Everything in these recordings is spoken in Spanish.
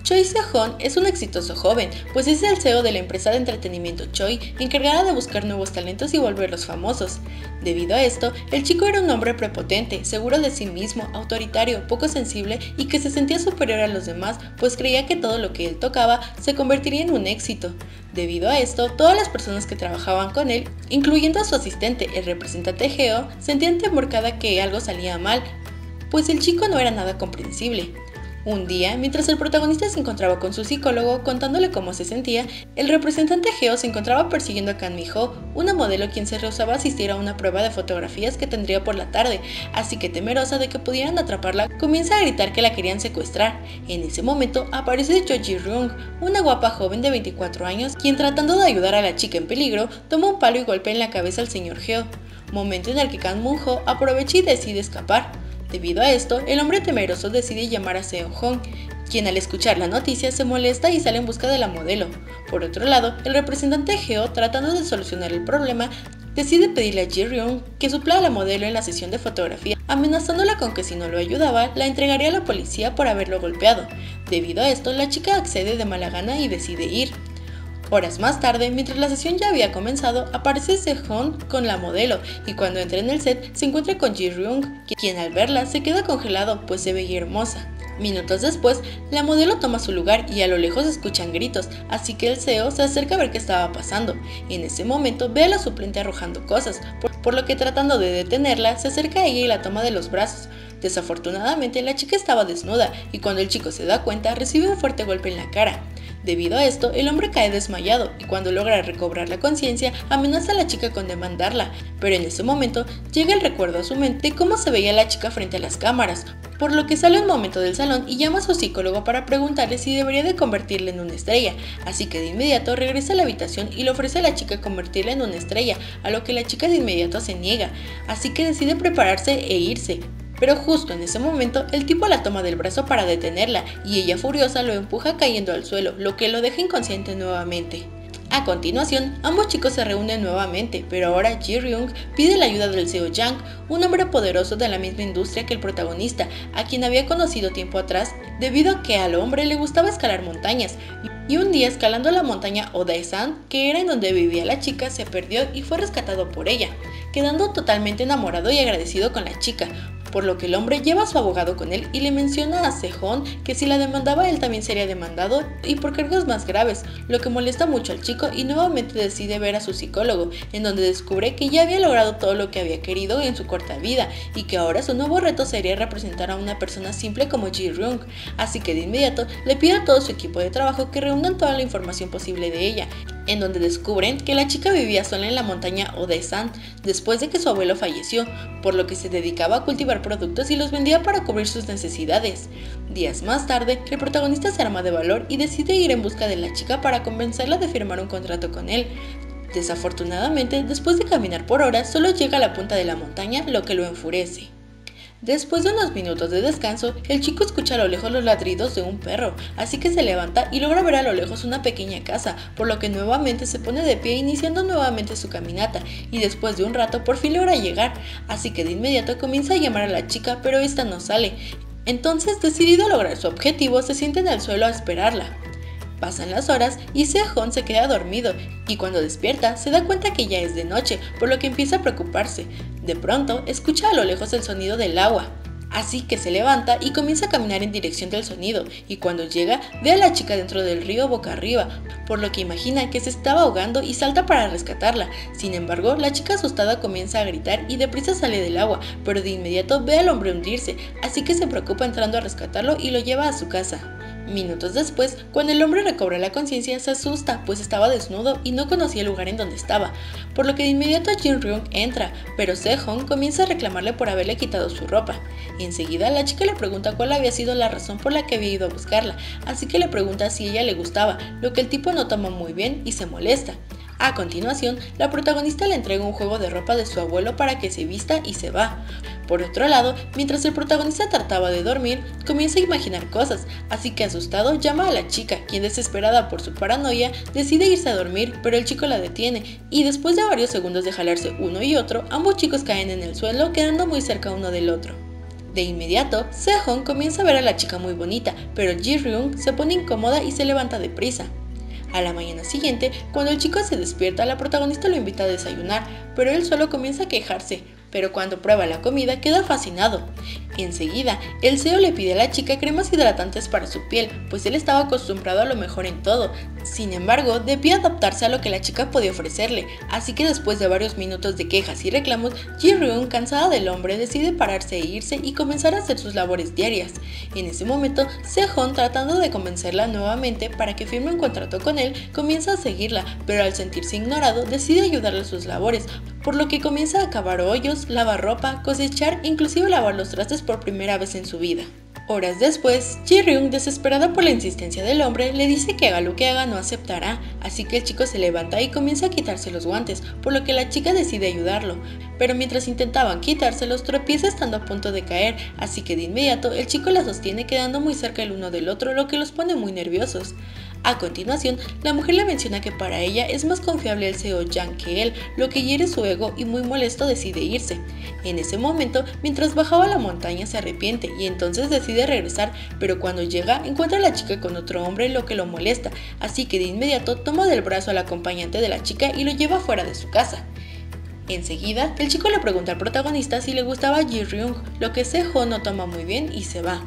Choi Seo-hoon es un exitoso joven, pues es el CEO de la empresa de entretenimiento Choi, encargada de buscar nuevos talentos y volverlos famosos. Debido a esto, el chico era un hombre prepotente, seguro de sí mismo, autoritario, poco sensible y que se sentía superior a los demás, pues creía que todo lo que él tocaba se convertiría en un éxito. Debido a esto, todas las personas que trabajaban con él, incluyendo a su asistente, el representante Geo, sentían temor cada que algo salía mal, pues el chico no era nada comprensible. Un día, mientras el protagonista se encontraba con su psicólogo contándole cómo se sentía, el representante Geo se encontraba persiguiendo a Kan Mi-ho, una modelo quien se rehusaba a asistir a una prueba de fotografías que tendría por la tarde, así que temerosa de que pudieran atraparla, comienza a gritar que la querían secuestrar. En ese momento aparece Jo Ji-ryung, una guapa joven de 24 años, quien tratando de ayudar a la chica en peligro, toma un palo y golpea en la cabeza al señor Geo, momento en el que Kang Moon-ho aprovecha y decide escapar. Debido a esto, el hombre temeroso decide llamar a Seo-hoon, quien al escuchar la noticia se molesta y sale en busca de la modelo. Por otro lado, el representante Geo, tratando de solucionar el problema, decide pedirle a Ji-ryung que supla a la modelo en la sesión de fotografía, amenazándola con que si no lo ayudaba, la entregaría a la policía por haberlo golpeado. Debido a esto, la chica accede de mala gana y decide ir. Horas más tarde, mientras la sesión ya había comenzado, aparece Seo-hoon con la modelo y cuando entra en el set se encuentra con Ji-ryung, quien al verla se queda congelado pues se veía hermosa. Minutos después, la modelo toma su lugar y a lo lejos se escuchan gritos, así que el CEO se acerca a ver qué estaba pasando. En ese momento ve a la suplente arrojando cosas, por lo que tratando de detenerla, se acerca a ella y la toma de los brazos. Desafortunadamente, la chica estaba desnuda y cuando el chico se da cuenta, recibe un fuerte golpe en la cara. Debido a esto, el hombre cae desmayado y cuando logra recobrar la conciencia, amenaza a la chica con demandarla, pero en ese momento llega el recuerdo a su mente de cómo se veía la chica frente a las cámaras, por lo que sale un momento del salón y llama a su psicólogo para preguntarle si debería de convertirla en una estrella, así que de inmediato regresa a la habitación y le ofrece a la chica convertirla en una estrella, a lo que la chica de inmediato se niega, así que decide prepararse e irse. Pero justo en ese momento, el tipo la toma del brazo para detenerla y ella furiosa lo empuja cayendo al suelo, lo que lo deja inconsciente nuevamente. A continuación, ambos chicos se reúnen nuevamente, pero ahora Ji-ryung pide la ayuda del Seo Jang, un hombre poderoso de la misma industria que el protagonista, a quien había conocido tiempo atrás, debido a que al hombre le gustaba escalar montañas, y un día escalando la montaña Odaesan, que era en donde vivía la chica, se perdió y fue rescatado por ella, quedando totalmente enamorado y agradecido con la chica, por lo que el hombre lleva a su abogado con él y le menciona a Seo-hoon que si la demandaba él también sería demandado y por cargos más graves, lo que molesta mucho al chico y nuevamente decide ver a su psicólogo, en donde descubre que ya había logrado todo lo que había querido en su corta vida y que ahora su nuevo reto sería representar a una persona simple como Ji-ryung, así que de inmediato le pide a todo su equipo de trabajo que reúnan toda la información posible de ella, en donde descubren que la chica vivía sola en la montaña Odaesan después de que su abuelo falleció, por lo que se dedicaba a cultivar productos y los vendía para cubrir sus necesidades. Días más tarde, el protagonista se arma de valor y decide ir en busca de la chica para convencerla de firmar un contrato con él. Desafortunadamente, después de caminar por horas, solo llega a la punta de la montaña, lo que lo enfurece. Después de unos minutos de descanso, el chico escucha a lo lejos los ladridos de un perro, así que se levanta y logra ver a lo lejos una pequeña casa, por lo que nuevamente se pone de pie iniciando nuevamente su caminata, y después de un rato por fin logra llegar, así que de inmediato comienza a llamar a la chica, pero esta no sale. Entonces, decidido a lograr su objetivo, se sienta en el suelo a esperarla. Pasan las horas y Seo-hoon se queda dormido y cuando despierta se da cuenta que ya es de noche, por lo que empieza a preocuparse. De pronto escucha a lo lejos el sonido del agua, así que se levanta y comienza a caminar en dirección del sonido y cuando llega ve a la chica dentro del río boca arriba, por lo que imagina que se estaba ahogando y salta para rescatarla. Sin embargo, la chica asustada comienza a gritar y deprisa sale del agua, pero de inmediato ve al hombre hundirse, así que se preocupa entrando a rescatarlo y lo lleva a su casa. Minutos después, cuando el hombre recobra la conciencia, se asusta, pues estaba desnudo y no conocía el lugar en donde estaba, por lo que de inmediato Ji-ryung entra, pero Seo-hoon comienza a reclamarle por haberle quitado su ropa. Enseguida, la chica le pregunta cuál había sido la razón por la que había ido a buscarla, así que le pregunta si ella le gustaba, lo que el tipo no toma muy bien y se molesta. A continuación, la protagonista le entrega un juego de ropa de su abuelo para que se vista y se va. Por otro lado, mientras el protagonista trataba de dormir, comienza a imaginar cosas, así que asustado llama a la chica, quien desesperada por su paranoia decide irse a dormir, pero el chico la detiene y después de varios segundos de jalarse uno y otro, ambos chicos caen en el suelo quedando muy cerca uno del otro. De inmediato, Sehun comienza a ver a la chica muy bonita, pero Ji-ryung se pone incómoda y se levanta deprisa. A la mañana siguiente, cuando el chico se despierta, la protagonista lo invita a desayunar, pero él solo comienza a quejarse, pero cuando prueba la comida queda fascinado. Enseguida, el CEO le pide a la chica cremas hidratantes para su piel, pues él estaba acostumbrado a lo mejor en todo. Sin embargo, debía adaptarse a lo que la chica podía ofrecerle, así que después de varios minutos de quejas y reclamos, Ji-ryung, cansada del hombre, decide pararse e irse y comenzar a hacer sus labores diarias. En ese momento, Sehun, tratando de convencerla nuevamente para que firme un contrato con él, comienza a seguirla, pero al sentirse ignorado, decide ayudarle a sus labores, por lo que comienza a cavar hoyos, lavar ropa, cosechar e inclusive lavar los trastes por primera vez en su vida. Horas después, Ji-ryung, desesperada por la insistencia del hombre, le dice que haga lo que haga no aceptará, así que el chico se levanta y comienza a quitarse los guantes, por lo que la chica decide ayudarlo, pero mientras intentaban quitárselos tropieza estando a punto de caer, así que de inmediato el chico la sostiene quedando muy cerca el uno del otro, lo que los pone muy nerviosos. A continuación, la mujer le menciona que para ella es más confiable el CEO Yang que él, lo que hiere su ego y muy molesto decide irse. En ese momento, mientras bajaba la montaña se arrepiente y entonces decide regresar, pero cuando llega encuentra a la chica con otro hombre, lo que lo molesta, así que de inmediato toma del brazo al acompañante de la chica y lo lleva fuera de su casa. Enseguida, el chico le pregunta al protagonista si le gustaba Ji-ryung, lo que Sehun no toma muy bien y se va.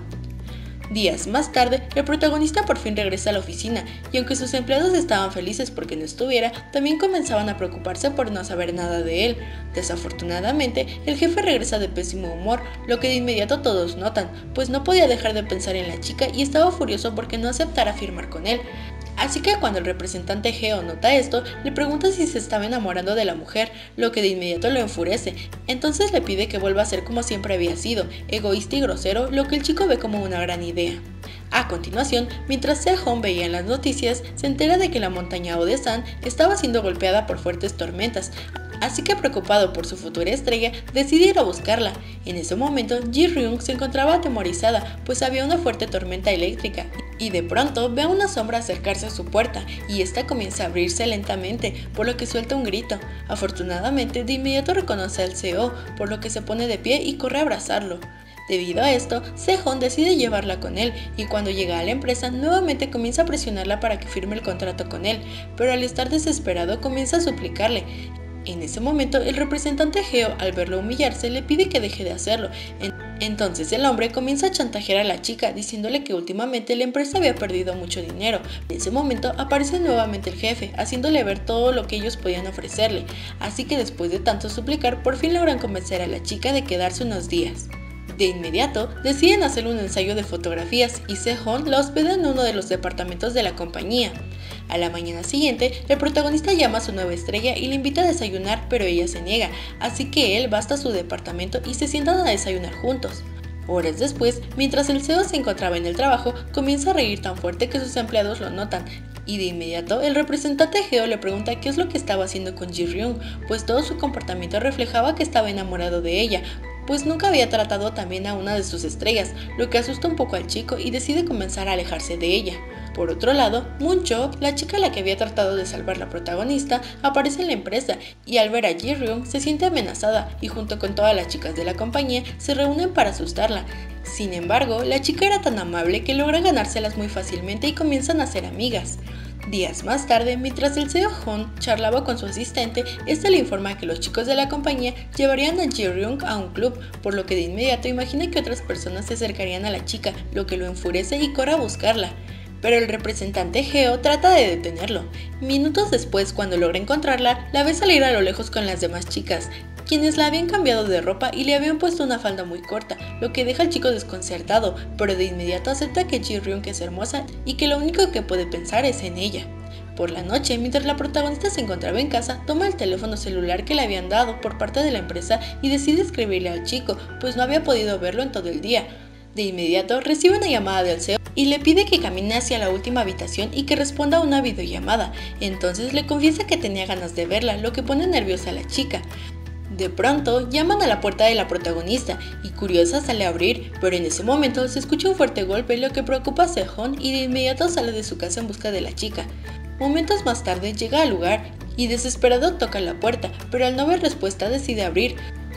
Días más tarde, el protagonista por fin regresa a la oficina, y aunque sus empleados estaban felices porque no estuviera, también comenzaban a preocuparse por no saber nada de él. Desafortunadamente, el jefe regresa de pésimo humor, lo que de inmediato todos notan, pues no podía dejar de pensar en la chica y estaba furioso porque no aceptara firmar con él. Así que cuando el representante Geo nota esto, le pregunta si se estaba enamorando de la mujer, lo que de inmediato lo enfurece. Entonces le pide que vuelva a ser como siempre había sido, egoísta y grosero, lo que el chico ve como una gran idea. A continuación, mientras Sehun veía en las noticias, se entera de que la montaña Odesan estaba siendo golpeada por fuertes tormentas, así que preocupado por su futura estrella, decide ir a buscarla. En ese momento, Ji-ryung se encontraba atemorizada, pues había una fuerte tormenta eléctrica, y de pronto ve a una sombra acercarse a su puerta, y esta comienza a abrirse lentamente, por lo que suelta un grito. Afortunadamente, de inmediato reconoce al CEO, por lo que se pone de pie y corre a abrazarlo. Debido a esto, Sehun decide llevarla con él y cuando llega a la empresa nuevamente comienza a presionarla para que firme el contrato con él, pero al estar desesperado comienza a suplicarle. En ese momento, el representante Geo, al verlo humillarse, le pide que deje de hacerlo. Entonces el hombre comienza a chantajear a la chica, diciéndole que últimamente la empresa había perdido mucho dinero. En ese momento aparece nuevamente el jefe, haciéndole ver todo lo que ellos podían ofrecerle. Así que después de tanto suplicar, por fin logran convencer a la chica de quedarse unos días. De inmediato, deciden hacer un ensayo de fotografías y Sehun la hospeda en uno de los departamentos de la compañía. A la mañana siguiente, el protagonista llama a su nueva estrella y le invita a desayunar, pero ella se niega, así que él va hasta su departamento y se sientan a desayunar juntos. Horas después, mientras el CEO se encontraba en el trabajo, comienza a reír tan fuerte que sus empleados lo notan, y de inmediato el representante Geo le pregunta qué es lo que estaba haciendo con Ji-ryung, pues todo su comportamiento reflejaba que estaba enamorado de ella, pues nunca había tratado tan bien a una de sus estrellas, lo que asusta un poco al chico y decide comenzar a alejarse de ella. Por otro lado, Moon-cho, la chica a la que había tratado de salvar la protagonista, aparece en la empresa y al ver a Ji-ryung se siente amenazada y junto con todas las chicas de la compañía se reúnen para asustarla. Sin embargo, la chica era tan amable que logra ganárselas muy fácilmente y comienzan a ser amigas. Días más tarde, mientras el CEO Hon charlaba con su asistente, este le informa que los chicos de la compañía llevarían a Ji-ryung a un club, por lo que de inmediato imagina que otras personas se acercarían a la chica, lo que lo enfurece y corre a buscarla. Pero el representante Geo trata de detenerlo. Minutos después, cuando logra encontrarla, la ve salir a lo lejos con las demás chicas, quienes la habían cambiado de ropa y le habían puesto una falda muy corta, lo que deja al chico desconcertado, pero de inmediato acepta que Ji-ryung es hermosa y que lo único que puede pensar es en ella. Por la noche, mientras la protagonista se encontraba en casa, toma el teléfono celular que le habían dado por parte de la empresa y decide escribirle al chico, pues no había podido verlo en todo el día. De inmediato recibe una llamada del CEO y le pide que camine hacia la última habitación y que responda a una videollamada. Entonces le confiesa que tenía ganas de verla, lo que pone nerviosa a la chica. De pronto, llaman a la puerta de la protagonista y curiosa sale a abrir, pero en ese momento se escucha un fuerte golpe, lo que preocupa a Sehun y de inmediato sale de su casa en busca de la chica. Momentos más tarde llega al lugar y desesperado toca la puerta, pero al no ver respuesta decide abrir.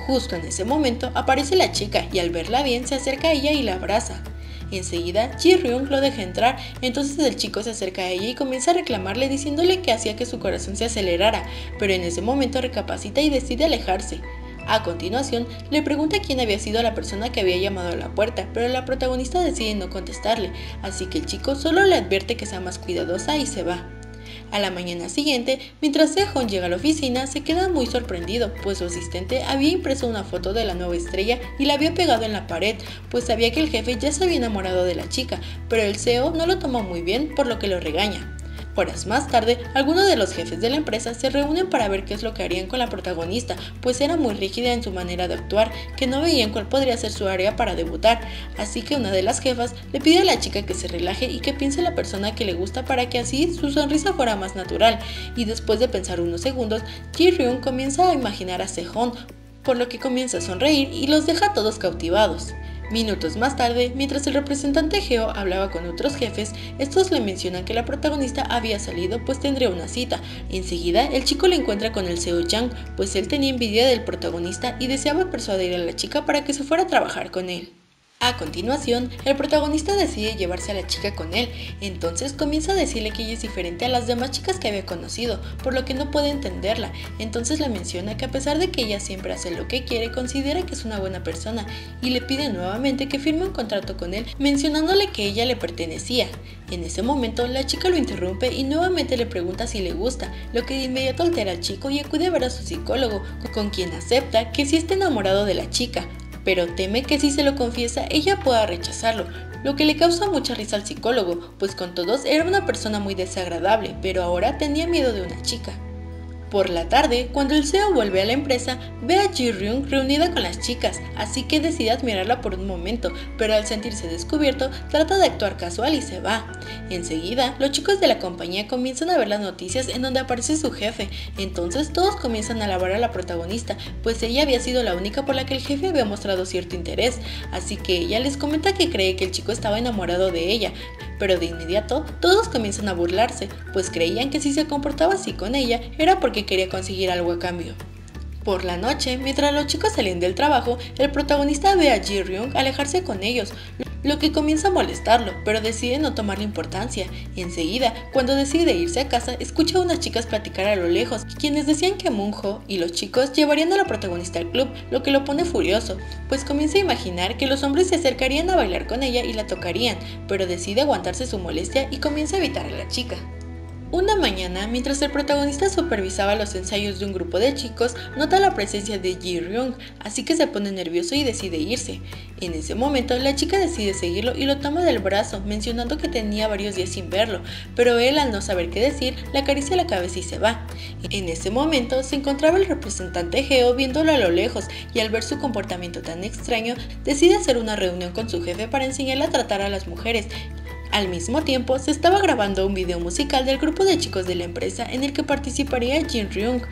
Justo en ese momento aparece la chica y al verla bien se acerca a ella y la abraza. Enseguida, Ji-ryung lo deja entrar, entonces el chico se acerca a ella y comienza a reclamarle diciéndole que hacía que su corazón se acelerara, pero en ese momento recapacita y decide alejarse. A continuación, le pregunta quién había sido la persona que había llamado a la puerta, pero la protagonista decide no contestarle, así que el chico solo le advierte que sea más cuidadosa y se va. A la mañana siguiente, mientras Sehun llega a la oficina, se queda muy sorprendido, pues su asistente había impreso una foto de la nueva estrella y la había pegado en la pared, pues sabía que el jefe ya se había enamorado de la chica, pero el CEO no lo tomó muy bien, por lo que lo regaña. Horas más tarde, algunos de los jefes de la empresa se reúnen para ver qué es lo que harían con la protagonista, pues era muy rígida en su manera de actuar, que no veían cuál podría ser su área para debutar, así que una de las jefas le pide a la chica que se relaje y que piense en la persona que le gusta para que así su sonrisa fuera más natural, y después de pensar unos segundos, Ji-ryung comienza a imaginar a Sehun, por lo que comienza a sonreír y los deja a todos cautivados. Minutos más tarde, mientras el representante Geo hablaba con otros jefes, estos le mencionan que la protagonista había salido pues tendría una cita. Enseguida, el chico le encuentra con el CEO Yang, pues él tenía envidia del protagonista y deseaba persuadir a la chica para que se fuera a trabajar con él. A continuación, el protagonista decide llevarse a la chica con él, entonces comienza a decirle que ella es diferente a las demás chicas que había conocido, por lo que no puede entenderla, entonces le menciona que a pesar de que ella siempre hace lo que quiere, considera que es una buena persona, y le pide nuevamente que firme un contrato con él, mencionándole que ella le pertenecía. En ese momento, la chica lo interrumpe y nuevamente le pregunta si le gusta, lo que de inmediato altera al chico y acude a ver a su psicólogo, con quien acepta que sí está enamorado de la chica, pero teme que si se lo confiesa ella pueda rechazarlo, lo que le causa mucha risa al psicólogo, pues con todos era una persona muy desagradable, pero ahora tenía miedo de una chica. Por la tarde, cuando el CEO vuelve a la empresa, ve a Ji-ryung reunida con las chicas, así que decide admirarla por un momento, pero al sentirse descubierto, trata de actuar casual y se va. Enseguida, los chicos de la compañía comienzan a ver las noticias en donde aparece su jefe, entonces todos comienzan a alabar a la protagonista, pues ella había sido la única por la que el jefe había mostrado cierto interés, así que ella les comenta que cree que el chico estaba enamorado de ella, pero de inmediato todos comienzan a burlarse, pues creían que si se comportaba así con ella era porque quería conseguir algo a cambio. Por la noche, mientras los chicos salen del trabajo, el protagonista ve a Ji-ryung alejarse con ellos, lo que comienza a molestarlo, pero decide no tomarle importancia. Enseguida, cuando decide irse a casa, escucha a unas chicas platicar a lo lejos, quienes decían que Moonho y los chicos llevarían a la protagonista al club, lo que lo pone furioso, pues comienza a imaginar que los hombres se acercarían a bailar con ella y la tocarían, pero decide aguantarse su molestia y comienza a evitar a la chica. Una mañana, mientras el protagonista supervisaba los ensayos de un grupo de chicos, nota la presencia de Ji-ryung, así que se pone nervioso y decide irse. En ese momento, la chica decide seguirlo y lo toma del brazo, mencionando que tenía varios días sin verlo, pero él, al no saber qué decir, le acaricia la cabeza y se va. En ese momento, se encontraba el representante Geo viéndolo a lo lejos, y al ver su comportamiento tan extraño, decide hacer una reunión con su jefe para enseñarle a tratar a las mujeres. Al mismo tiempo, se estaba grabando un video musical del grupo de chicos de la empresa en el que participaría Ji-ryung.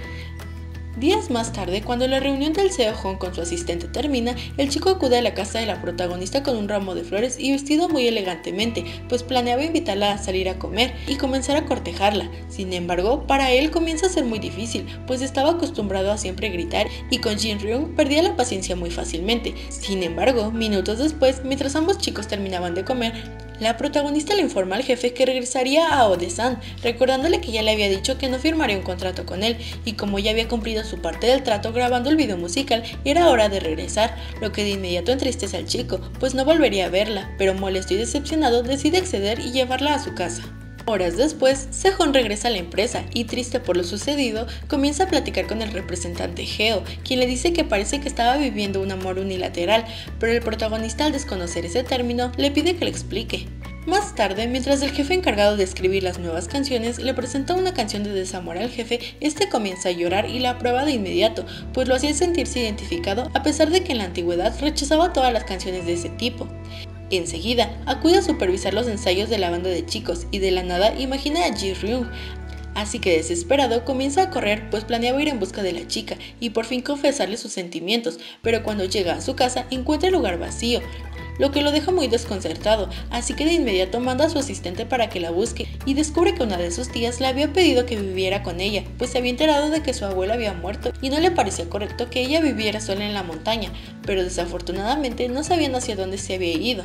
Días más tarde, cuando la reunión del CEO Hong con su asistente termina, el chico acude a la casa de la protagonista con un ramo de flores y vestido muy elegantemente, pues planeaba invitarla a salir a comer y comenzar a cortejarla. Sin embargo, para él comienza a ser muy difícil, pues estaba acostumbrado a siempre gritar y con Ji-ryung perdía la paciencia muy fácilmente. Sin embargo, minutos después, mientras ambos chicos terminaban de comer, la protagonista le informa al jefe que regresaría a Odesan, recordándole que ya le había dicho que no firmaría un contrato con él, y como ya había cumplido su parte del trato grabando el video musical, era hora de regresar, lo que de inmediato entristece al chico, pues no volvería a verla, pero molesto y decepcionado decide acceder y llevarla a su casa. Horas después, Sehun regresa a la empresa y, triste por lo sucedido, comienza a platicar con el representante Geo, quien le dice que parece que estaba viviendo un amor unilateral, pero el protagonista, al desconocer ese término, le pide que le explique. Más tarde, mientras el jefe encargado de escribir las nuevas canciones le presenta una canción de desamor al jefe, este comienza a llorar y la aprueba de inmediato, pues lo hacía sentirse identificado a pesar de que en la antigüedad rechazaba todas las canciones de ese tipo. Enseguida, acude a supervisar los ensayos de la banda de chicos y de la nada imagina a Ji-ryung. Así que desesperado comienza a correr, pues planeaba ir en busca de la chica y por fin confesarle sus sentimientos, pero cuando llega a su casa encuentra el lugar vacío, lo que lo deja muy desconcertado, así que de inmediato manda a su asistente para que la busque y descubre que una de sus tías le había pedido que viviera con ella, pues se había enterado de que su abuela había muerto y no le parecía correcto que ella viviera sola en la montaña, pero desafortunadamente no sabían hacia dónde se había ido.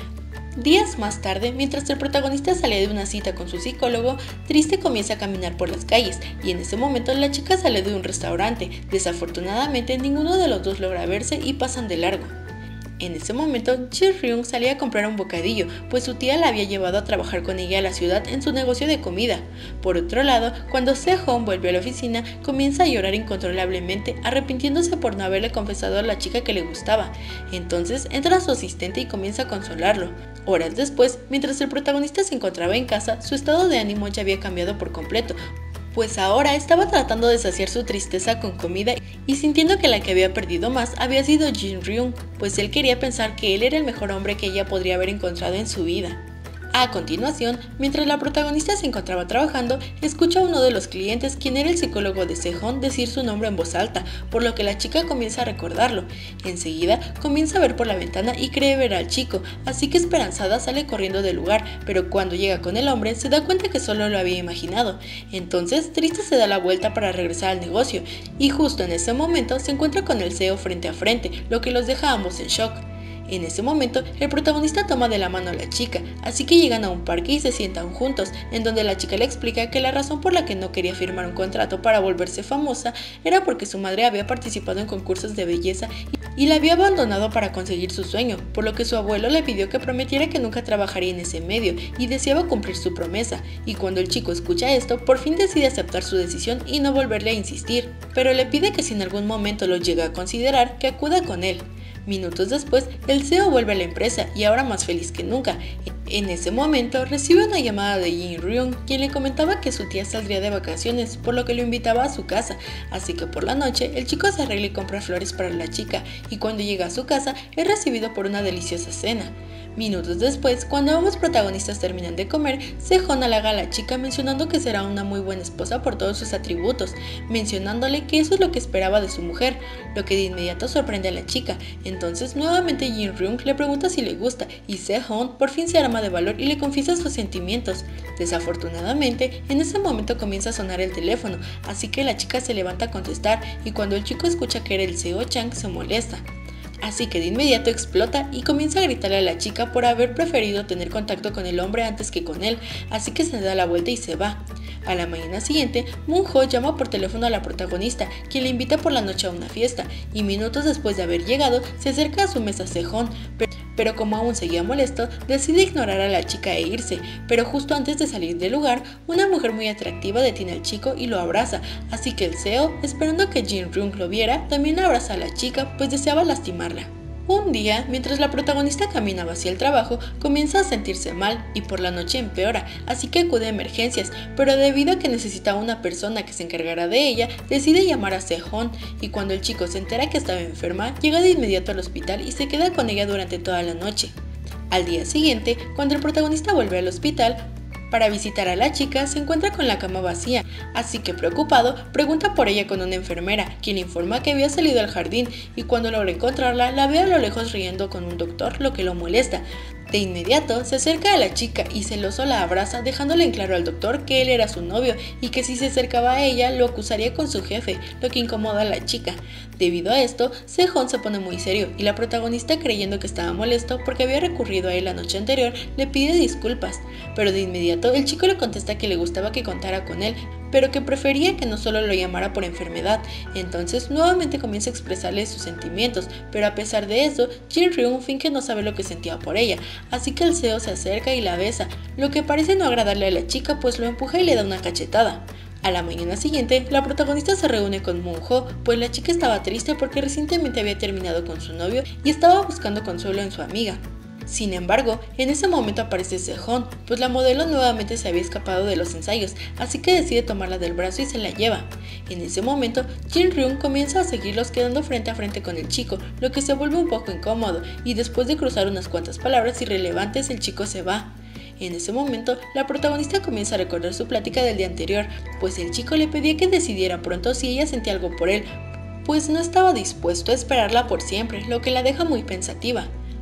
Días más tarde, mientras el protagonista salía de una cita con su psicólogo, triste comienza a caminar por las calles y en ese momento la chica sale de un restaurante. Desafortunadamente ninguno de los dos logra verse y pasan de largo. En ese momento, Ji-ryung salía a comprar un bocadillo, pues su tía la había llevado a trabajar con ella a la ciudad en su negocio de comida. Por otro lado, cuando Se-hong vuelve a la oficina, comienza a llorar incontrolablemente, arrepintiéndose por no haberle confesado a la chica que le gustaba. Entonces entra su asistente y comienza a consolarlo. Horas después, mientras el protagonista se encontraba en casa, su estado de ánimo ya había cambiado por completo, pues ahora estaba tratando de saciar su tristeza con comida y sintiendo que la que había perdido más había sido Ji-ryung, pues él quería pensar que él era el mejor hombre que ella podría haber encontrado en su vida. A continuación, mientras la protagonista se encontraba trabajando, escucha a uno de los clientes, quien era el psicólogo de Se-hong, decir su nombre en voz alta, por lo que la chica comienza a recordarlo. Enseguida, comienza a ver por la ventana y cree ver al chico, así que esperanzada sale corriendo del lugar, pero cuando llega con el hombre se da cuenta que solo lo había imaginado. Entonces, triste se da la vuelta para regresar al negocio, y justo en ese momento se encuentra con el CEO frente a frente, lo que los deja a ambos en shock. En ese momento, el protagonista toma de la mano a la chica, así que llegan a un parque y se sientan juntos, en donde la chica le explica que la razón por la que no quería firmar un contrato para volverse famosa era porque su madre había participado en concursos de belleza y la había abandonado para conseguir su sueño, por lo que su abuelo le pidió que prometiera que nunca trabajaría en ese medio y deseaba cumplir su promesa, y cuando el chico escucha esto, por fin decide aceptar su decisión y no volverle a insistir, pero le pide que si en algún momento lo llega a considerar, que acuda con él. Minutos después, el CEO vuelve a la empresa y ahora más feliz que nunca. En ese momento, recibe una llamada de Ji-ryung, quien le comentaba que su tía saldría de vacaciones, por lo que lo invitaba a su casa, así que por la noche, el chico se arregla y compra flores para la chica, y cuando llega a su casa, es recibido por una deliciosa cena. Minutos después, cuando ambos protagonistas terminan de comer, Se-hong halaga a la chica mencionando que será una muy buena esposa por todos sus atributos, mencionándole que eso es lo que esperaba de su mujer, lo que de inmediato sorprende a la chica. Entonces nuevamente Ji-ryung le pregunta si le gusta y Se-hong por fin se arma de valor y le confiesa sus sentimientos. Desafortunadamente, en ese momento comienza a sonar el teléfono, así que la chica se levanta a contestar y cuando el chico escucha que era el CEO Chang se molesta. Así que de inmediato explota y comienza a gritarle a la chica por haber preferido tener contacto con el hombre antes que con él, así que se da la vuelta y se va. A la mañana siguiente, Moon-ho llama por teléfono a la protagonista, quien le invita por la noche a una fiesta, y minutos después de haber llegado, se acerca a su mesa Se-hong, pero como aún seguía molesto, decide ignorar a la chica e irse, pero justo antes de salir del lugar, una mujer muy atractiva detiene al chico y lo abraza, así que el CEO, esperando que Ji-ryung lo viera, también abraza a la chica, pues deseaba lastimarla. Un día, mientras la protagonista caminaba hacia el trabajo, comienza a sentirse mal y por la noche empeora, así que acude a emergencias, pero debido a que necesitaba una persona que se encargara de ella, decide llamar a Se-hong y cuando el chico se entera que estaba enferma, llega de inmediato al hospital y se queda con ella durante toda la noche. Al día siguiente, cuando el protagonista vuelve al hospital, para visitar a la chica, se encuentra con la cama vacía, así que preocupado, pregunta por ella con una enfermera, quien le informa que había salido al jardín y cuando logra encontrarla, la ve a lo lejos riendo con un doctor, lo que lo molesta. De inmediato, se acerca a la chica y celoso la abraza, dejándole en claro al doctor que él era su novio y que si se acercaba a ella, lo acusaría con su jefe, lo que incomoda a la chica. Debido a esto, Se-hong se pone muy serio y la protagonista, creyendo que estaba molesto porque había recurrido a él la noche anterior, le pide disculpas, pero de inmediato el chico le contesta que le gustaba que contara con él, pero que prefería que no solo lo llamara por enfermedad. Entonces nuevamente comienza a expresarle sus sentimientos, pero a pesar de eso, Ji-ryung finge no saber lo que sentía por ella, así que el CEO se acerca y la besa, lo que parece no agradarle a la chica, pues lo empuja y le da una cachetada. A la mañana siguiente, la protagonista se reúne con Moon-ho, pues la chica estaba triste porque recientemente había terminado con su novio y estaba buscando consuelo en su amiga. Sin embargo, en ese momento aparece Se-hong, pues la modelo nuevamente se había escapado de los ensayos, así que decide tomarla del brazo y se la lleva. En ese momento, Ji-ryung comienza a seguirlos quedando frente a frente con el chico, lo que se vuelve un poco incómodo, y después de cruzar unas cuantas palabras irrelevantes, el chico se va. En ese momento, la protagonista comienza a recordar su plática del día anterior, pues el chico le pedía que decidiera pronto si ella sentía algo por él, pues no estaba dispuesto a esperarla por siempre, lo que la deja muy pensativa.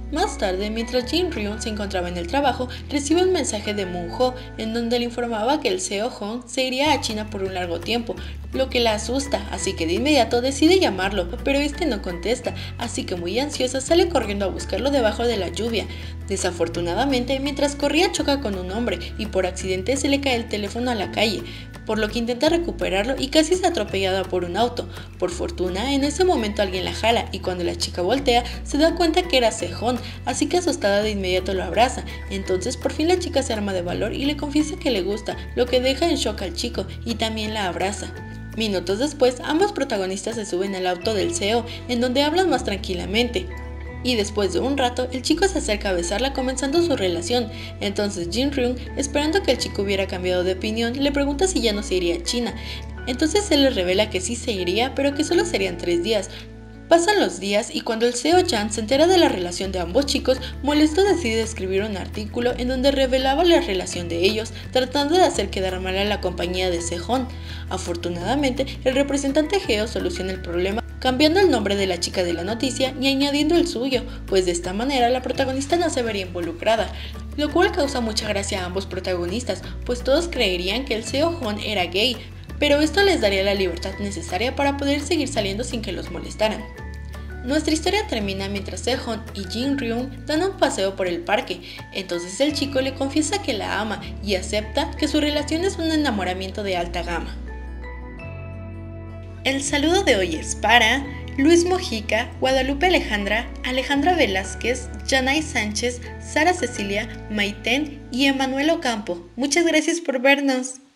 Más tarde, mientras Jin Ryun se encontraba en el trabajo, recibe un mensaje de Moon Ho en donde le informaba que el Seo Hong se iría a China por un largo tiempo, lo que la asusta, así que de inmediato decide llamarlo, pero este no contesta, así que muy ansiosa sale corriendo a buscarlo debajo de la lluvia. Desafortunadamente, mientras corría choca con un hombre y por accidente se le cae el teléfono a la calle, por lo que intenta recuperarlo y casi es atropellada por un auto. Por fortuna, en ese momento alguien la jala y cuando la chica voltea se da cuenta que era Sejong, así que asustada de inmediato lo abraza. Entonces por fin la chica se arma de valor y le confiesa que le gusta, lo que deja en shock al chico y también la abraza. Minutos después, ambos protagonistas se suben al auto del Seo, en donde hablan más tranquilamente. Y después de un rato, el chico se acerca a besarla comenzando su relación. Entonces Jin Ryun, esperando que el chico hubiera cambiado de opinión, le pregunta si ya no se iría a China. Entonces él le revela que sí se iría, pero que solo serían 3 días. Pasan los días y cuando el Seo Chan se entera de la relación de ambos chicos, molesto decide escribir un artículo en donde revelaba la relación de ellos, tratando de hacer quedar mal a la compañía de Sejong. Afortunadamente, el representante Geo soluciona el problema cambiando el nombre de la chica de la noticia y añadiendo el suyo, pues de esta manera la protagonista no se vería involucrada, lo cual causa mucha gracia a ambos protagonistas, pues todos creerían que el Seo Hong era gay, pero esto les daría la libertad necesaria para poder seguir saliendo sin que los molestaran. Nuestra historia termina mientras Sejong y Jin Ryun dan un paseo por el parque, entonces el chico le confiesa que la ama y acepta que su relación es un enamoramiento de alta gama. El saludo de hoy es para Luis Mojica, Guadalupe Alejandra, Alejandra Velázquez, Janay Sánchez, Sara Cecilia, Maiten y Emanuel Ocampo. Muchas gracias por vernos.